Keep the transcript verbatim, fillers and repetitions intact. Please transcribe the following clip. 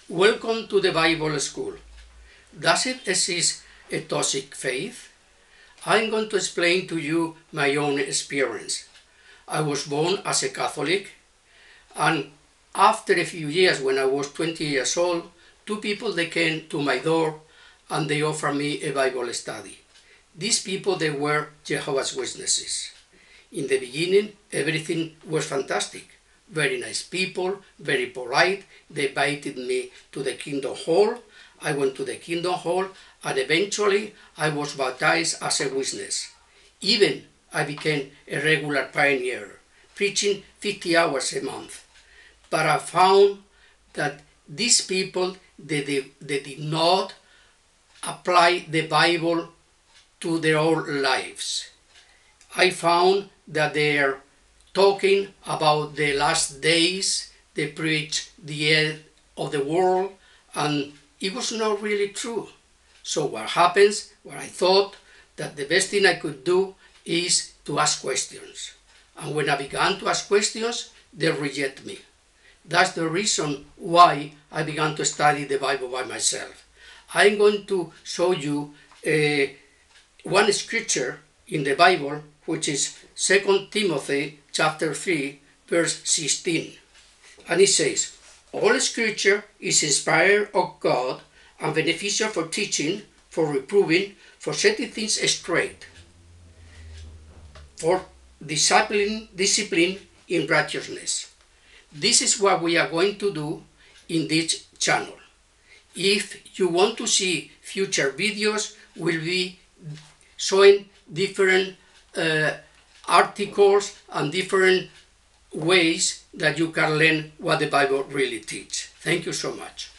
Welcome to the Bible School. Does it exist a toxic faith? I'm going to explain to you my own experience. I was born as a Catholic, and after a few years, when I was twenty years old, two people they came to my door and they offered me a Bible study. These people they were Jehovah's Witnesses. In the beginning, everything was fantastic. Very nice people, very polite. They invited me to the Kingdom Hall. I went to the Kingdom Hall, and eventually I was baptized as a witness. Even I became a regular pioneer, preaching fifty hours a month. But I found that these people, they, they, they did not apply the Bible to their own lives. I found that they are talking about the last days, they preach the end of the world, and it was not really true. So what happens, what I thought, that the best thing I could do is to ask questions. And when I began to ask questions, they reject me. That's the reason why I began to study the Bible by myself. I'm going to show you uh, one scripture in the Bible, which is Second Timothy chapter three, verse sixteen. And it says, all scripture is inspired of God and beneficial for teaching, for reproving, for setting things straight, for discipline, discipline in righteousness. This is what we are going to do in this channel. If you want to see future videos, we'll be showing different uh, articles and different ways that you can learn what the Bible really teaches. Thank you so much.